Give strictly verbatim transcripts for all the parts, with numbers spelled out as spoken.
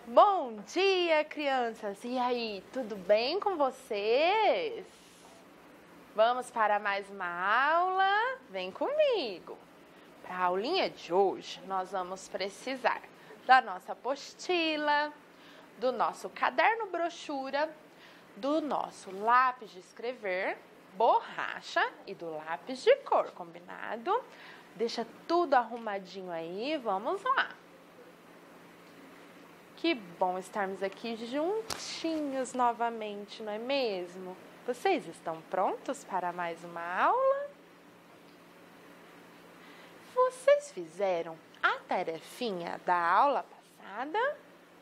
Bom dia, crianças! E aí, tudo bem com vocês? Vamos para mais uma aula? Vem comigo! Para a aulinha de hoje, nós vamos precisar da nossa apostila, do nosso caderno brochura, do nosso lápis de escrever, borracha e do lápis de cor, combinado? Deixa tudo arrumadinho aí, vamos lá! Que bom estarmos aqui juntinhos novamente, não é mesmo? Vocês estão prontos para mais uma aula? Vocês fizeram a tarefinha da aula passada?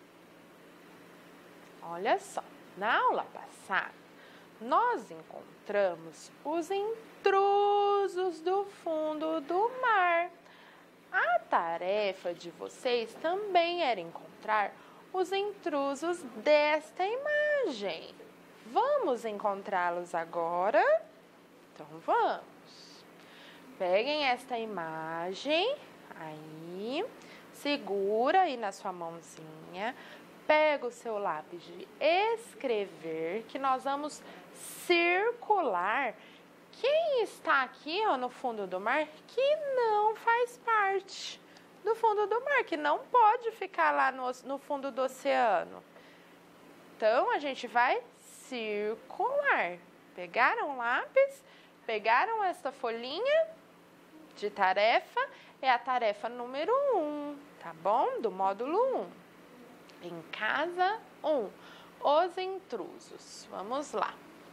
Olha só, na aula passada, nós encontramos os intrusos do fundo do mar. A tarefa de vocês também era encontrar os intrusos desta imagem. Vamos encontrá-los agora? Então vamos. Peguem esta imagem, aí, segura aí na sua mãozinha, pega o seu lápis de escrever, que nós vamos circular quem está aqui, ó, no fundo do mar, que não faz parte do fundo do mar, que não pode ficar lá no, no fundo do oceano. Então, a gente vai circular. Pegaram o lápis, pegaram esta folhinha de tarefa, é a tarefa número um, tá bom? Do módulo um. Em casa um, os intrusos. Vamos lá.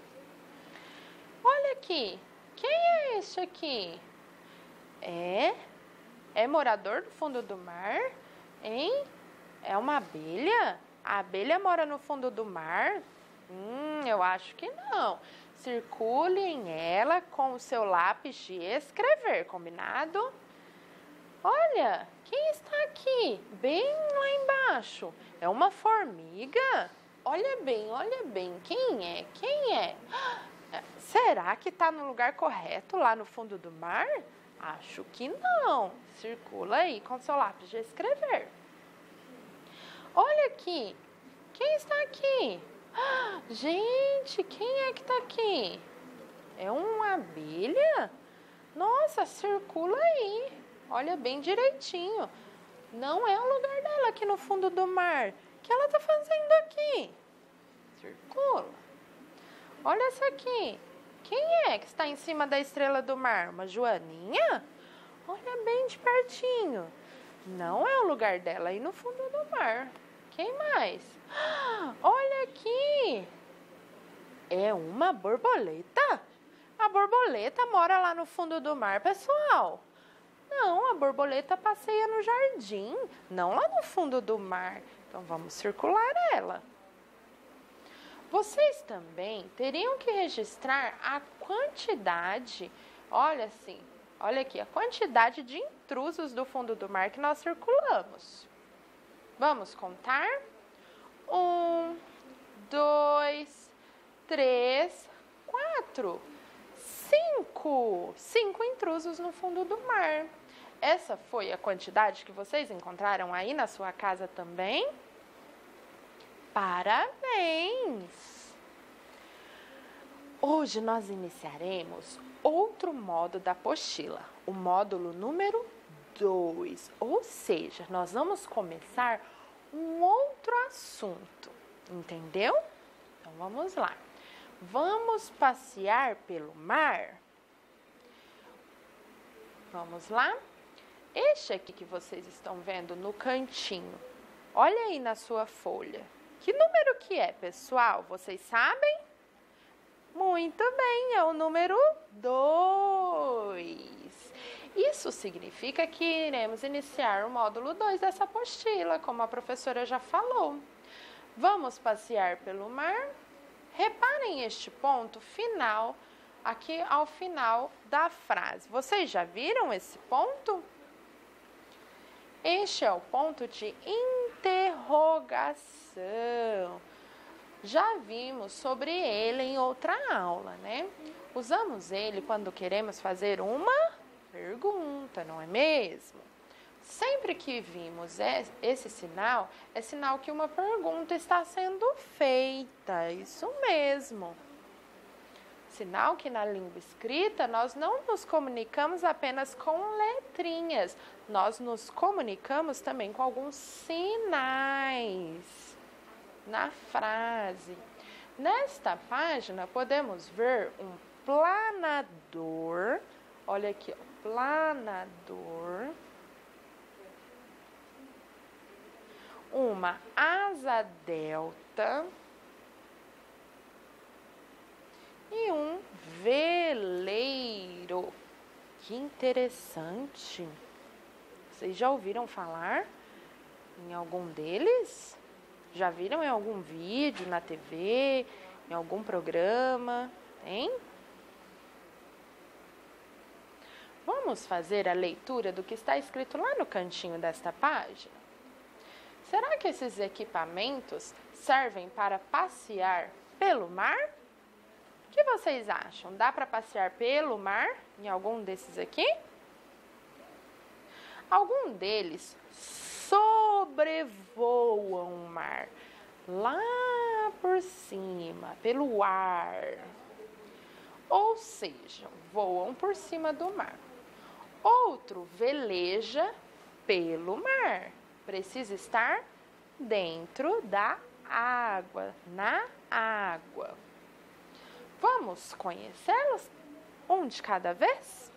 Olha aqui, quem é este aqui? É, é morador do fundo do mar, hein? É uma abelha? A abelha mora no fundo do mar? Hum, eu acho que não. Circule em ela com o seu lápis de escrever, combinado? Olha, quem está aqui? Bem lá embaixo. É uma formiga? Olha bem, olha bem. Quem é? Quem é? Será que está no lugar correto lá no fundo do mar? Acho que não. Circula aí com seu lápis de escrever. Olha aqui. Quem está aqui? Gente, quem é que está aqui? É uma abelha? Nossa, circula aí. Olha bem direitinho. Não é o lugar dela aqui no fundo do mar. O que ela está fazendo aqui? Circula. Olha essa aqui. Quem é que está em cima da estrela do mar? Uma joaninha? Olha bem de pertinho. Não é o lugar dela aí no fundo do mar. Quem mais? Olha aqui. É uma borboleta? A borboleta mora lá no fundo do mar, pessoal. Não, a borboleta passeia no jardim, não lá no fundo do mar. Então vamos circular ela. Vocês também teriam que registrar a quantidade, olha assim, olha aqui, a quantidade de intrusos do fundo do mar que nós circulamos. Vamos contar? Um, dois, três, quatro, cinco. Cinco intrusos no fundo do mar. Essa foi a quantidade que vocês encontraram aí na sua casa também? Parabéns! Hoje nós iniciaremos outro módulo da apostila, o módulo número dois, ou seja, nós vamos começar um outro assunto, entendeu? Então vamos lá. Vamos passear pelo mar? Vamos lá? Este aqui que vocês estão vendo no cantinho, olha aí na sua folha. Que número que é, pessoal? Vocês sabem? Muito bem, é o número dois. Isso significa que iremos iniciar o módulo dois dessa apostila, como a professora já falou. Vamos passear pelo mar? Reparem este ponto final, aqui ao final da frase. Vocês já viram esse ponto? Este é o ponto de interrogação. Já vimos sobre ele em outra aula, né? Usamos ele quando queremos fazer uma pergunta, não é mesmo? Sempre que vimos esse sinal, é sinal que uma pergunta está sendo feita. Isso mesmo. Sinal que na língua escrita nós não nos comunicamos apenas com letrinhas, nós nos comunicamos também com alguns sinais na frase. Nesta página podemos ver um planador, olha aqui, ó, planador, uma asa delta e um veleiro. Que interessante! Vocês já ouviram falar em algum deles? Já viram em algum vídeo, na T V, em algum programa? Tem? Vamos fazer a leitura do que está escrito lá no cantinho desta página? Será que esses equipamentos servem para passear pelo mar? O que vocês acham? Dá para passear pelo mar em algum desses aqui? Algum deles sobrevoam o mar, lá por cima, pelo ar. Ou seja, voam por cima do mar. Outro veleja pelo mar. Precisa estar dentro da água, na água. Vamos conhecê-los um de cada vez?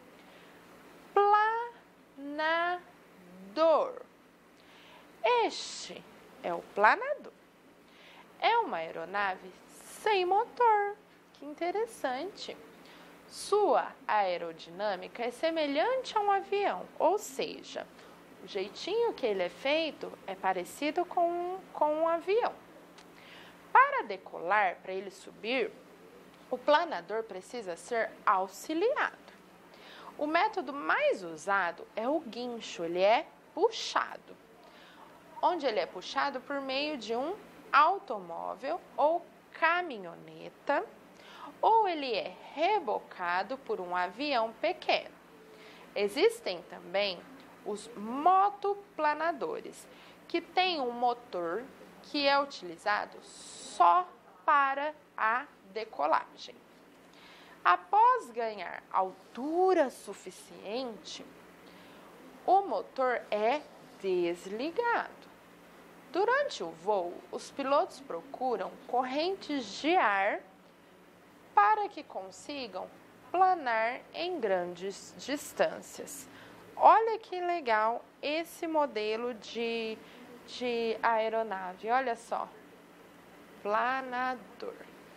Planador. Este é o planador. É uma aeronave sem motor. Que interessante. Sua aerodinâmica é semelhante a um avião, ou seja, o jeitinho que ele é feito é parecido com, com um avião. Para decolar, para ele subir, o planador precisa ser auxiliado. O método mais usado é o guincho, ele é puxado. Onde ele é puxado por meio de um automóvel ou caminhoneta, ou ele é rebocado por um avião pequeno. Existem também os motoplanadores, que têm um motor que é utilizado só para a decolagem. Após ganhar altura suficiente, o motor é desligado. Durante o voo, os pilotos procuram correntes de ar para que consigam planar em grandes distâncias. Olha que legal esse modelo de, de aeronave, olha só, planador.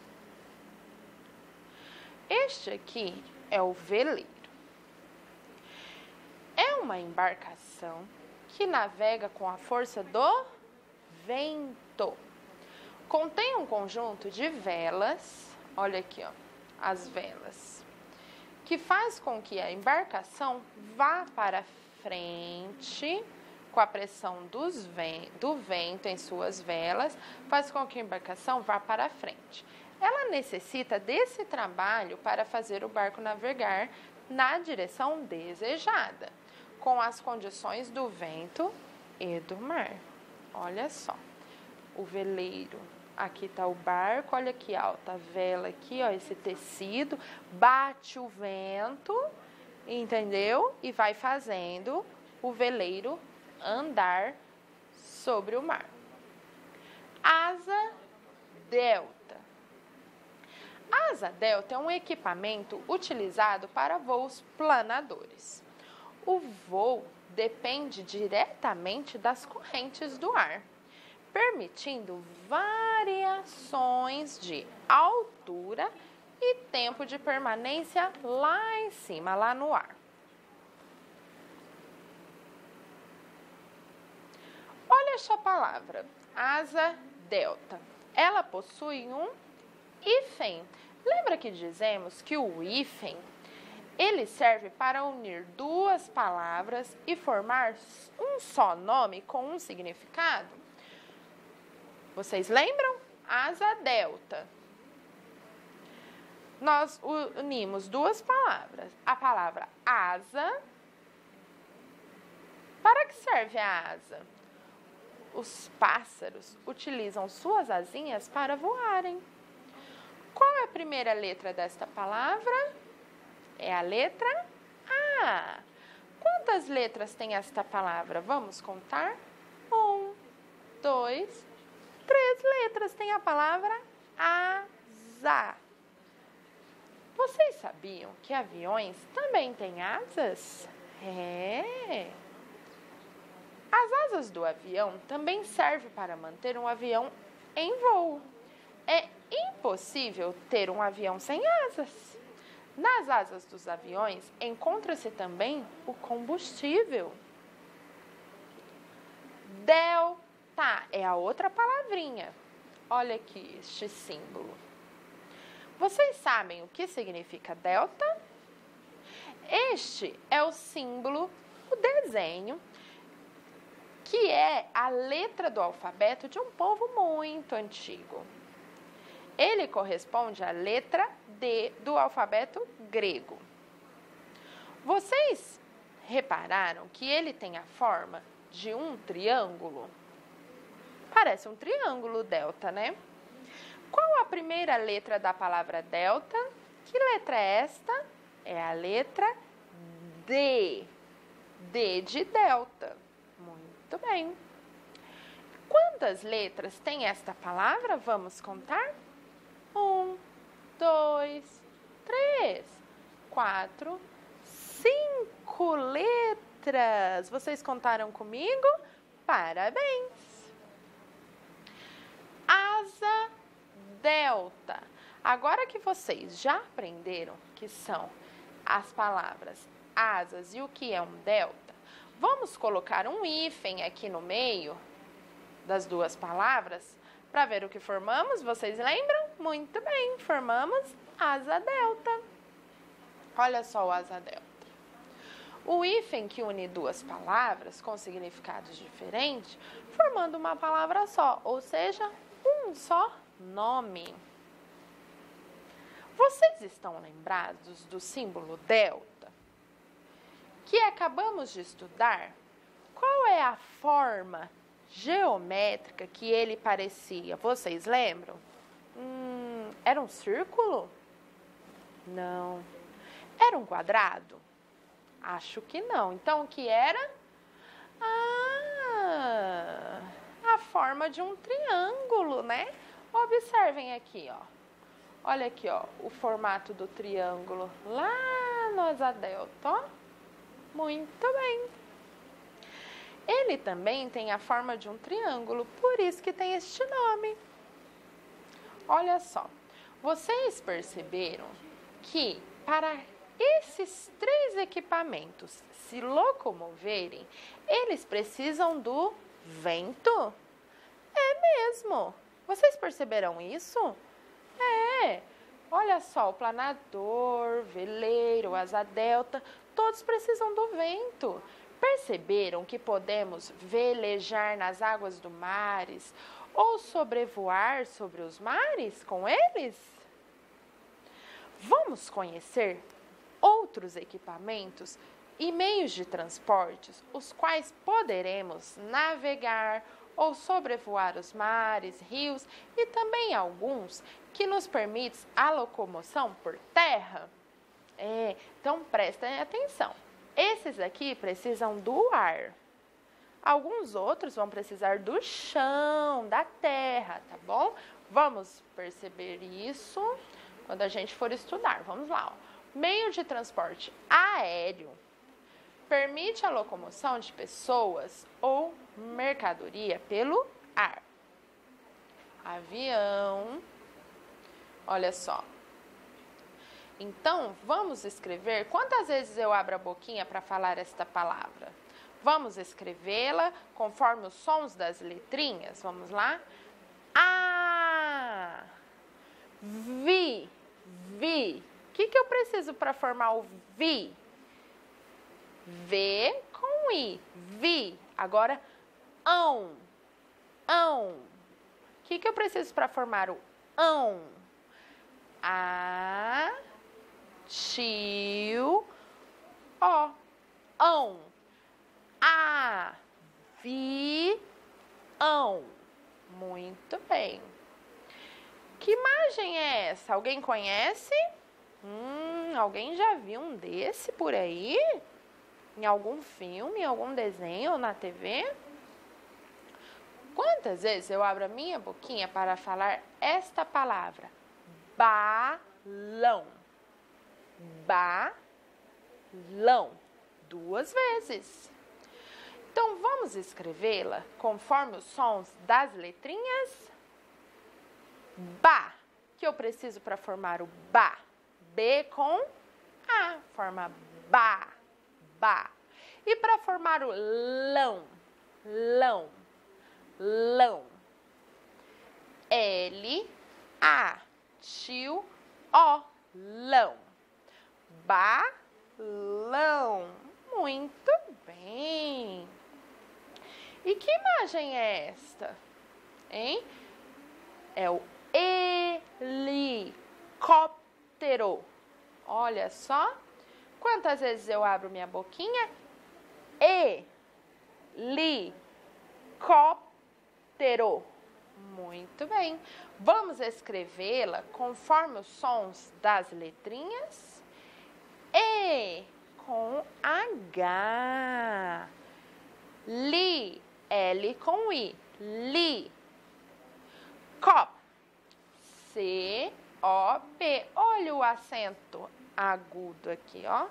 Este aqui é o veleiro. É uma embarcação que navega com a força do vento. Contém um conjunto de velas, olha aqui, ó, as velas, que faz com que a embarcação vá para frente, com a pressão dos ven- do vento em suas velas, faz com que a embarcação vá para frente. Ela necessita desse trabalho para fazer o barco navegar na direção desejada, com as condições do vento e do mar. Olha só, o veleiro. Aqui está o barco, olha que alta a vela aqui, ó, esse tecido, bate o vento, entendeu? E vai fazendo o veleiro andar sobre o mar. Asa delta. A asa delta é um equipamento utilizado para voos planadores. O voo depende diretamente das correntes do ar, permitindo variações de altura e tempo de permanência lá em cima, lá no ar. Olha esta palavra, asa delta. Ela possui um hífen. Lembra que dizemos que o hífen, ele serve para unir duas palavras e formar um só nome com um significado? Vocês lembram? Asa delta. Nós unimos duas palavras. A palavra asa. Para Para que serve a asa? Os pássaros utilizam suas asinhas para voarem. Qual é a primeira letra desta palavra? É a letra A. Quantas letras tem esta palavra? Vamos contar? Um, dois, três letras tem a palavra asa. Vocês sabiam que aviões também têm asas? É. As asas do avião também servem para manter um avião em voo. É impossível ter um avião sem asas. Nas asas dos aviões encontra-se também o combustível. Delta é a outra palavrinha. Olha aqui este símbolo. Vocês sabem o que significa delta? Este é o símbolo, o desenho, que é a letra do alfabeto de um povo muito antigo. Ele corresponde à letra D do alfabeto grego. Vocês repararam que ele tem a forma de um triângulo? Parece um triângulo delta, né? Qual a primeira letra da palavra delta? Que letra é esta? É a letra D. D de delta. Muito bem. Quantas letras tem esta palavra? Vamos contar? Um, dois, três, quatro, cinco letras. Vocês contaram comigo? Parabéns! Asa delta. Agora que vocês já aprenderam que são as palavras asas e o que é um delta, vamos colocar um hífen aqui no meio das duas palavras para ver o que formamos. Vocês lembram? Muito bem, formamos asa delta. Olha só o asa delta. O hífen que une duas palavras com significados diferentes, formando uma palavra só, ou seja, um só nome. Vocês estão lembrados do símbolo delta que acabamos de estudar? Qual é a forma geométrica que ele parecia? Vocês lembram? Hum, era um círculo? Não. Era um quadrado? Acho que não. Então, o que era? Ah, a forma de um triângulo, né? Observem aqui, ó. Olha aqui, ó, o formato do triângulo lá no asa delta, ó. Muito bem. Ele também tem a forma de um triângulo, por isso que tem este nome. Olha só, vocês perceberam que para esses três equipamentos se locomoverem, eles precisam do vento? É mesmo. Vocês perceberam isso? É. Olha só, o planador, veleiro, asa delta, todos precisam do vento. Perceberam que podemos velejar nas águas do mares ou sobrevoar sobre os mares com eles? Vamos conhecer outros equipamentos e meios de transportes, os quais poderemos navegar ou sobrevoar os mares, rios e também alguns que nos permitem a locomoção por terra. É, então prestem atenção. Esses aqui precisam do ar. Alguns outros vão precisar do chão, da terra, tá bom? Vamos perceber isso quando a gente for estudar. Vamos lá, ó. Meio de transporte aéreo permite a locomoção de pessoas ou mercadoria pelo ar. Avião. Olha só. Então, vamos escrever. Quantas vezes eu abro a boquinha para falar esta palavra? Vamos escrevê-la conforme os sons das letrinhas. Vamos lá? A. Vi. Vi. O que, que eu preciso para formar o vi? V com I. Vi. Agora, ão. Ão. O que, que eu preciso para formar o ão? A. Tio. Ó. Ão. Avião. Muito bem. Que imagem é essa? Alguém conhece? Hum, alguém já viu um desse por aí? Em algum filme, em algum desenho ou na T V? Quantas vezes eu abro a minha boquinha para falar esta palavra? Balão. Balão. Duas vezes. Então, vamos escrevê-la conforme os sons das letrinhas? Ba, que eu preciso para formar o ba. B com A, forma ba, ba. E para formar o lão, lão, lão. L, A, tio, O, lão. Balão. Muito bem. E que imagem é esta? Hein? É o helicóptero. Olha só. Quantas vezes eu abro minha boquinha? Helicóptero. Muito bem. Vamos escrevê-la conforme os sons das letrinhas? E com H. Li. L com I. Li. Cop. C, O, P. Olha o acento agudo aqui, ó.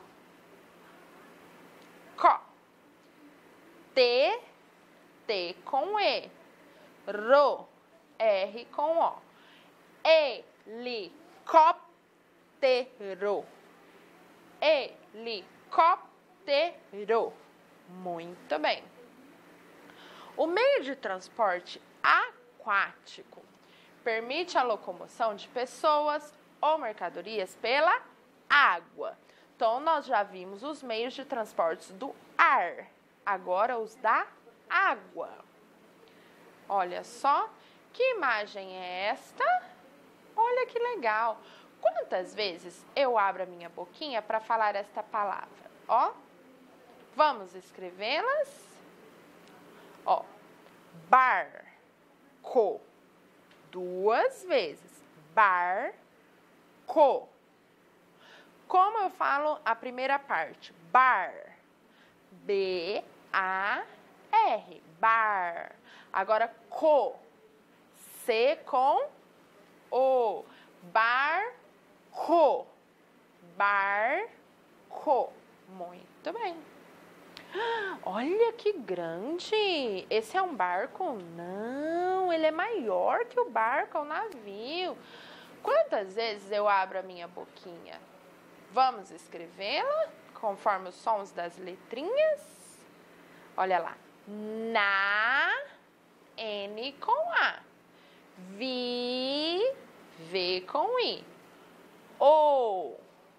Có. T, T com E. Ro, R com O. Helicóptero. Helicóptero. Muito bem. O meio de transporte aquático permite a locomoção de pessoas ou mercadorias pela água. Então, nós já vimos os meios de transporte do ar. Agora, os da água. Olha só, que imagem é esta? Olha que legal. Quantas vezes eu abro a minha boquinha para falar esta palavra? Ó, vamos escrevê-las? Ó, barco. Duas vezes. Barco. Como eu falo a primeira parte? Bar. B, A, R. Bar. Agora, co. C com O. Barco. Barco. Muito bem. Olha que grande! Esse é um barco? Não, ele é maior que o barco, é um navio. Quantas vezes eu abro a minha boquinha? Vamos escrevê-la conforme os sons das letrinhas? Olha lá. Na, N com A. Vi, V com I. O,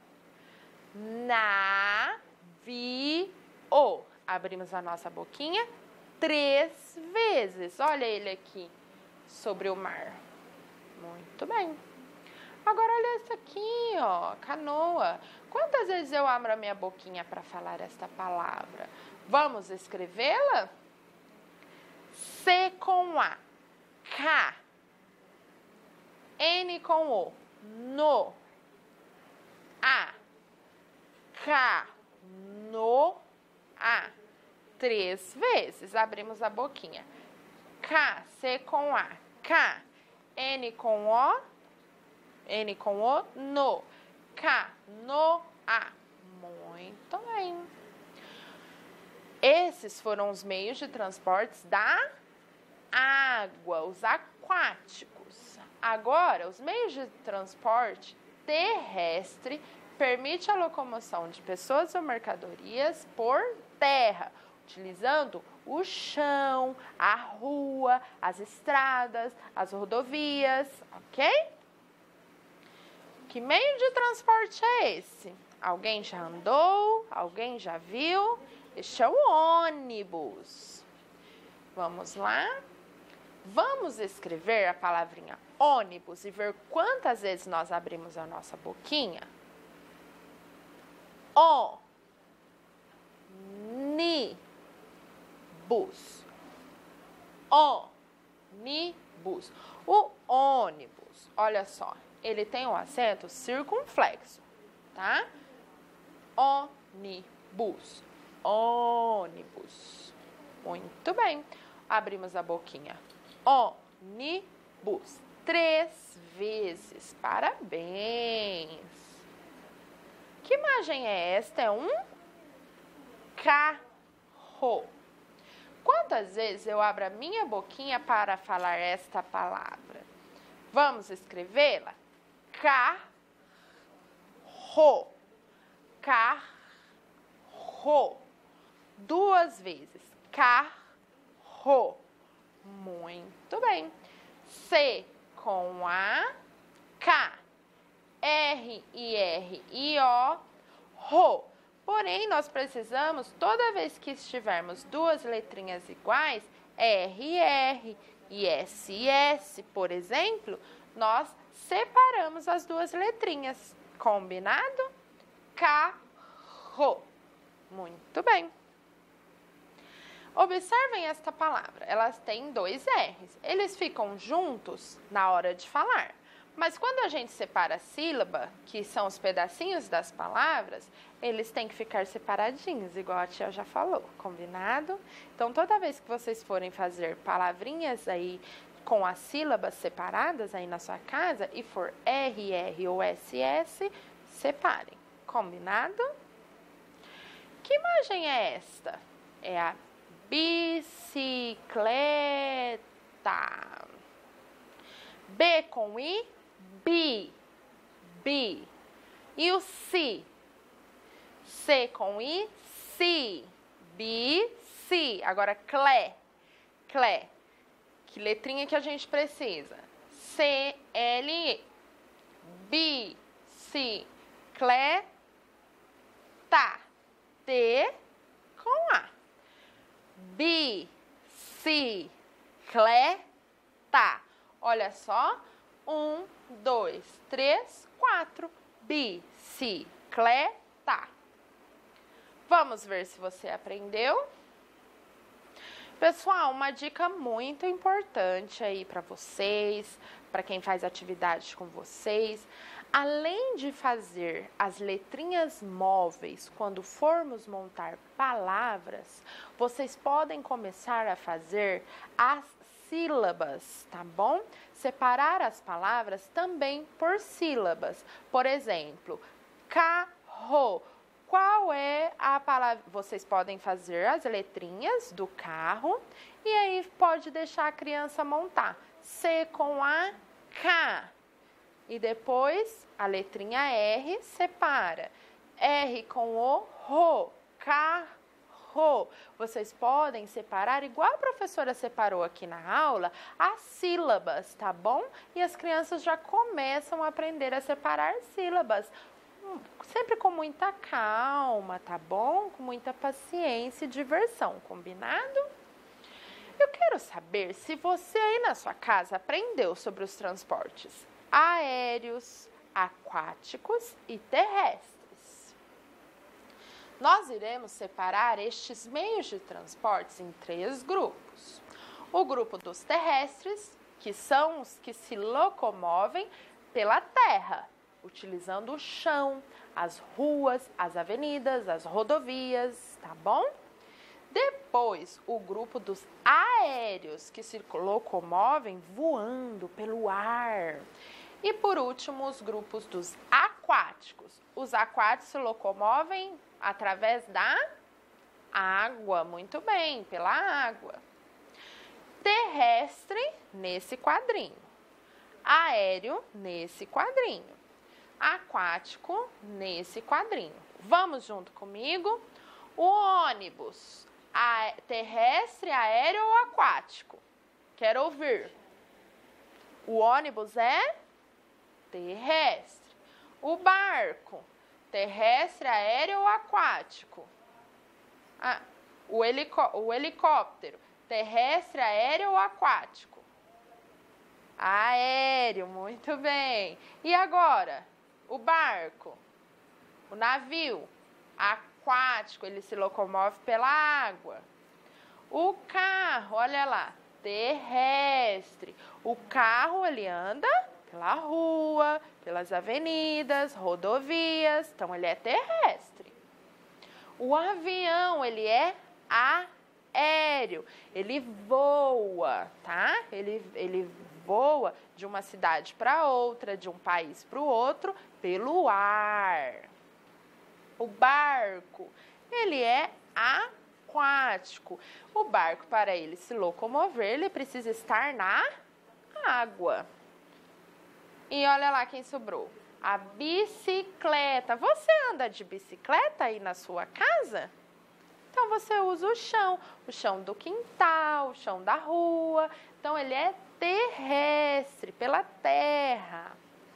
na, vi, O. Abrimos a nossa boquinha três vezes. Olha ele aqui, sobre o mar. Muito bem. Agora, olha essa aqui, ó, canoa. Quantas vezes eu abro a minha boquinha para falar esta palavra? Vamos escrevê-la? C com A. Ca. N com O. No. A. Ca. No. A. Três vezes. Abrimos a boquinha. K, C com A. K. N com O. N com O. No. K. No. A. Muito bem. Esses foram os meios de transportes da água, os aquáticos. Agora, os meios de transporte terrestre permite a locomoção de pessoas ou mercadorias por terra, utilizando o chão, a rua, as estradas, as rodovias, ok? Que meio de transporte é esse? Alguém já andou? Alguém já viu? Este é o ônibus. Vamos lá? Vamos escrever a palavrinha ônibus e ver quantas vezes nós abrimos a nossa boquinha? O, ni, ônibus. Ônibus. O ônibus, olha só, ele tem um acento circunflexo, tá? Ônibus. Ônibus. Muito bem. Abrimos a boquinha. Ônibus. Três vezes. Parabéns. Que imagem é esta? É um carro. Quantas vezes eu abro a minha boquinha para falar esta palavra? Vamos escrevê-la? Carro. Carro. Duas vezes. Carro. Muito bem. C com A. K. R I R I O. Ro. Porém, nós precisamos, toda vez que estivermos duas letrinhas iguais, R R e S S, por exemplo, nós separamos as duas letrinhas. Combinado? Carro. Muito bem. Observem esta palavra. Elas têm dois R's. Eles ficam juntos na hora de falar. Mas quando a gente separa a sílaba, que são os pedacinhos das palavras, eles têm que ficar separadinhos, igual a tia já falou, combinado? Então, toda vez que vocês forem fazer palavrinhas aí com as sílabas separadas aí na sua casa e for R, R ou S, S, separem, combinado? Que imagem é esta? É a bicicleta. B com I, bi, bi. E o si? C com I, si, bi, si. Agora, clé, clé. Que letrinha que a gente precisa? C, L, E. Bi, si, clé, tá. T com A. Bi, si, clé, tá. Olha só. Um, dois, três, quatro. Bicicleta. Vamos ver se você aprendeu. Pessoal, uma dica muito importante aí para vocês, para quem faz atividade com vocês. Além de fazer as letrinhas móveis quando formos montar palavras, vocês podem começar a fazer as sílabas, tá bom? Separar as palavras também por sílabas. Por exemplo, carro. Qual é a palavra? Vocês podem fazer as letrinhas do carro e aí pode deixar a criança montar. C com A, K. E depois a letrinha R separa. R com O, ro, carro. Vocês podem separar, igual a professora separou aqui na aula, as sílabas, tá bom? E as crianças já começam a aprender a separar sílabas. Sempre com muita calma, tá bom? Com muita paciência e diversão, combinado? Eu quero saber se você aí na sua casa aprendeu sobre os transportes aéreos, aquáticos e terrestres. Nós iremos separar estes meios de transportes em três grupos. O grupo dos terrestres, que são os que se locomovem pela terra, utilizando o chão, as ruas, as avenidas, as rodovias, tá bom? Depois, o grupo dos aéreos, que se locomovem voando pelo ar. E por último, os grupos dos aquáticos. Os aquáticos se locomovem através da água, muito bem, pela água. Terrestre, nesse quadrinho. Aéreo, nesse quadrinho. Aquático, nesse quadrinho. Vamos junto comigo? O ônibus, a, terrestre, aéreo ou aquático? Quero ouvir. O ônibus é terrestre. O barco, terrestre, aéreo ou aquático? Ah, o, helicó o helicóptero, terrestre, aéreo ou aquático? Aéreo, muito bem. E agora, o barco, o navio, aquático, ele se locomove pela água. O carro, olha lá, terrestre. O carro, ele anda pela rua, pelas avenidas, rodovias, então ele é terrestre. O avião, ele é aéreo, ele voa, tá? Ele, ele voa de uma cidade para outra, de um país para o outro, pelo ar. O barco, ele é aquático. O barco, para ele se locomover, ele precisa estar na água. E olha lá quem sobrou. A bicicleta. Você anda de bicicleta aí na sua casa? Então, você usa o chão. O chão do quintal, o chão da rua. Então, ele é terrestre, pela terra.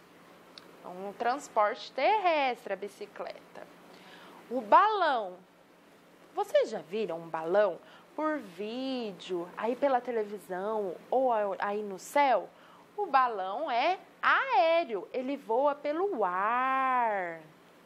Um transporte terrestre, a bicicleta. O balão. Vocês já viram um balão por vídeo, aí pela televisão ou aí no céu? O balão é aéreo, ele voa pelo ar.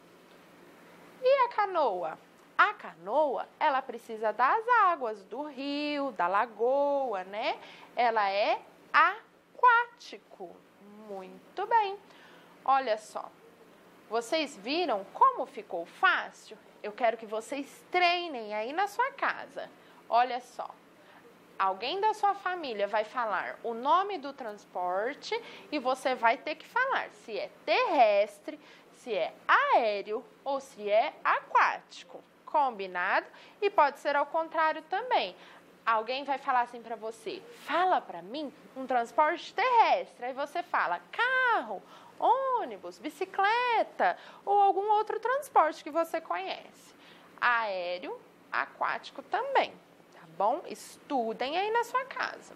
E a canoa? A canoa, ela precisa das águas, do rio, da lagoa, né? Ela é aquático. Muito bem. Olha só, vocês viram como ficou fácil? Eu quero que vocês treinem aí na sua casa. Olha só. Alguém da sua família vai falar o nome do transporte e você vai ter que falar se é terrestre, se é aéreo ou se é aquático. Combinado? E pode ser ao contrário também. Alguém vai falar assim para você, fala para mim um transporte terrestre. Aí você fala carro, ônibus, bicicleta ou algum outro transporte que você conhece. Aéreo, aquático também. Bom, estudem aí na sua casa.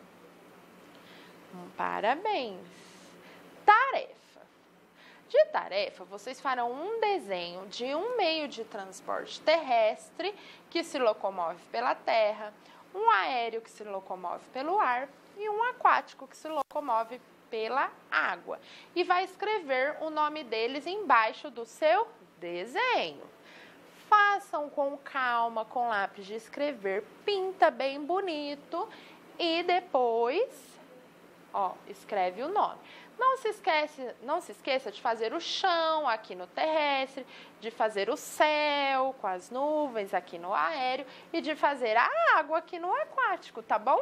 Parabéns. Tarefa. De tarefa, vocês farão um desenho de um meio de transporte terrestre que se locomove pela terra, um aéreo que se locomove pelo ar e um aquático que se locomove pela água. E vai escrever o nome deles embaixo do seu desenho. Façam com calma, com lápis de escrever, pinta bem bonito e depois, ó, escreve o nome. Não se esquece, não se esqueça de fazer o chão aqui no terrestre, de fazer o céu com as nuvens aqui no aéreo e de fazer a água aqui no aquático, tá bom?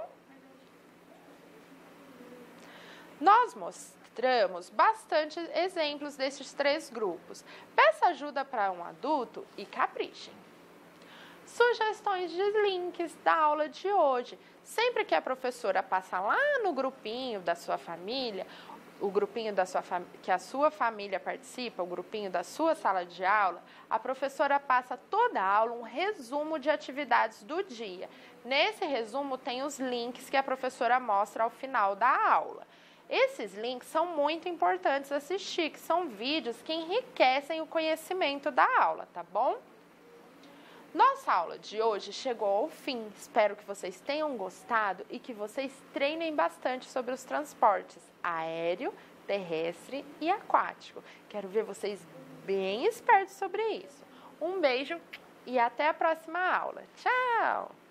Nós mostramos bastante exemplos desses três grupos. Peça ajuda para um adulto e caprichem. Sugestões de links da aula de hoje. Sempre que a professora passa lá no grupinho da sua família, o grupinho da sua que a sua família participa, o grupinho da sua sala de aula, a professora passa toda a aula um resumo de atividades do dia. Nesse resumo tem os links que a professora mostra ao final da aula. Esses links são muito importantes assistir, que são vídeos que enriquecem o conhecimento da aula, tá bom? Nossa aula de hoje chegou ao fim. Espero que vocês tenham gostado e que vocês treinem bastante sobre os transportes aéreo, terrestre e aquático. Quero ver vocês bem espertos sobre isso. Um beijo e até a próxima aula. Tchau!